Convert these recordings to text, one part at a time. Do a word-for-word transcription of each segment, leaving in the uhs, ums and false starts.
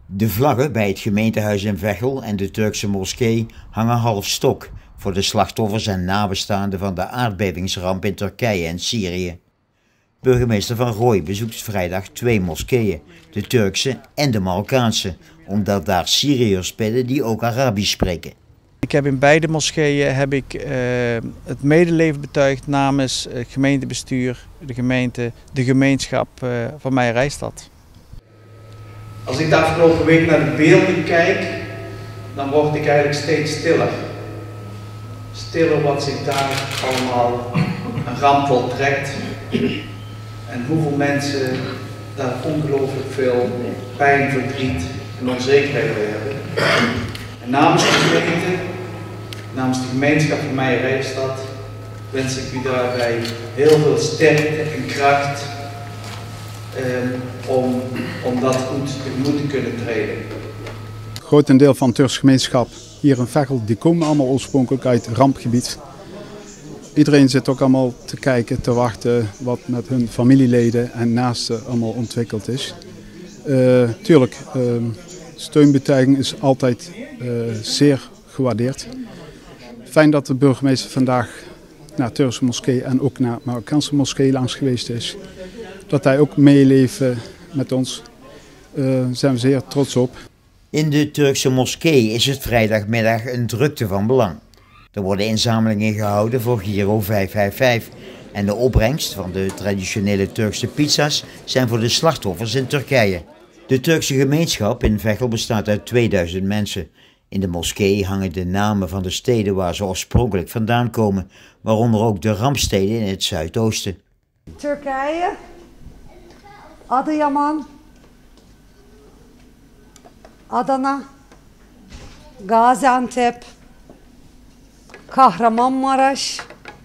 De vlaggen bij het gemeentehuis in Veghel en de Turkse moskee hangen half stok voor de slachtoffers en nabestaanden van de aardbevingsramp in Turkije en Syrië. Burgemeester Van Rooij bezoekt vrijdag twee moskeeën, de Turkse en de Marokkaanse, omdat daar Syriërs bidden die ook Arabisch spreken. Ik heb in beide moskeeën heb ik, uh, het medeleven betuigd namens het gemeentebestuur, de gemeente, de gemeenschap uh, van Meijerijstad. Als ik de afgelopen week naar de beelden kijk, dan word ik eigenlijk steeds stiller. Stiller wat zich daar allemaal een ramp voltrekt en hoeveel mensen daar ongelooflijk veel pijn, verdriet en onzekerheid bij hebben. En namens de gemeente, namens de gemeenschap van Meijerijstad wens ik u daarbij heel veel sterkte en kracht eh, om, om dat goed tegemoet te kunnen treden. Het grotendeel van de Turkse gemeenschap hier in Veghel, die komen allemaal oorspronkelijk uit het rampgebied. Iedereen zit ook allemaal te kijken, te wachten wat met hun familieleden en naasten allemaal ontwikkeld is. Uh, tuurlijk, uh, steunbetuiging is altijd uh, zeer gewaardeerd. Fijn dat de burgemeester vandaag naar Turkse moskee en ook naar Marokkaanse moskee langs geweest is. Dat hij ook meeleeft met ons, uh, zijn we zeer trots op. In de Turkse moskee is het vrijdagmiddag een drukte van belang. Er worden inzamelingen gehouden voor Giro vijf vijf vijf en de opbrengst van de traditionele Turkse pizza's zijn voor de slachtoffers in Turkije. De Turkse gemeenschap in Veghel bestaat uit tweeduizend mensen. In de moskee hangen de namen van de steden waar ze oorspronkelijk vandaan komen, waaronder ook de rampsteden in het zuidoosten. Turkije, Adıyaman, Adana, Gaziantep, Kahramanmaraş,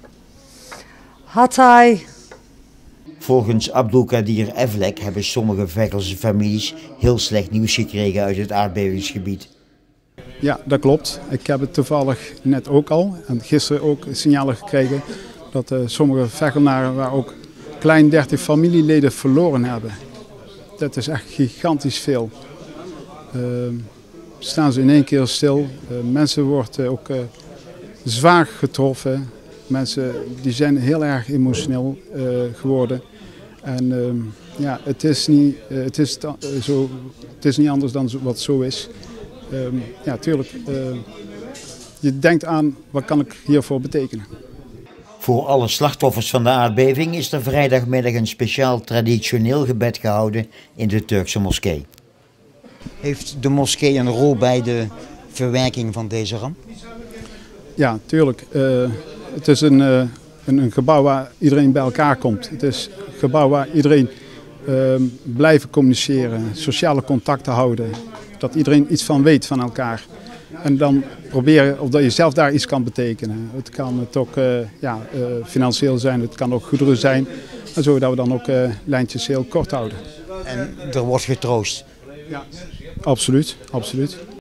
Hatay. Volgens Abdulkadir Evlek hebben sommige Veghelse families heel slecht nieuws gekregen uit het aardbevingsgebied. Ja, dat klopt. Ik heb het toevallig net ook al en gisteren ook signalen gekregen dat uh, sommige Vechelnaren waar ook klein dertig familieleden verloren hebben. Dat is echt gigantisch veel. Uh, staan ze in één keer stil. Uh, mensen worden ook uh, zwaar getroffen. Mensen die zijn heel erg emotioneel uh, geworden. En uh, ja, het is, niet, uh, het, is uh, zo, het is niet anders dan wat zo is. Uh, ja, tuurlijk. Uh, je denkt aan, wat kan ik hiervoor betekenen? Voor alle slachtoffers van de aardbeving is er vrijdagmiddag een speciaal traditioneel gebed gehouden in de Turkse moskee. Heeft de moskee een rol bij de verwerking van deze ramp? Ja, tuurlijk. Uh, het is een, uh, een, een gebouw waar iedereen bij elkaar komt. Het is een gebouw waar iedereen uh, blijven communiceren, sociale contacten houden. Dat iedereen iets van weet van elkaar. En dan proberen of dat je zelf daar iets kan betekenen. Het kan het ook uh, ja, uh, financieel zijn, het kan ook goederen zijn. En zo dat we dan ook uh, lijntjes heel kort houden. En er wordt getroost? Ja, absoluut, absoluut.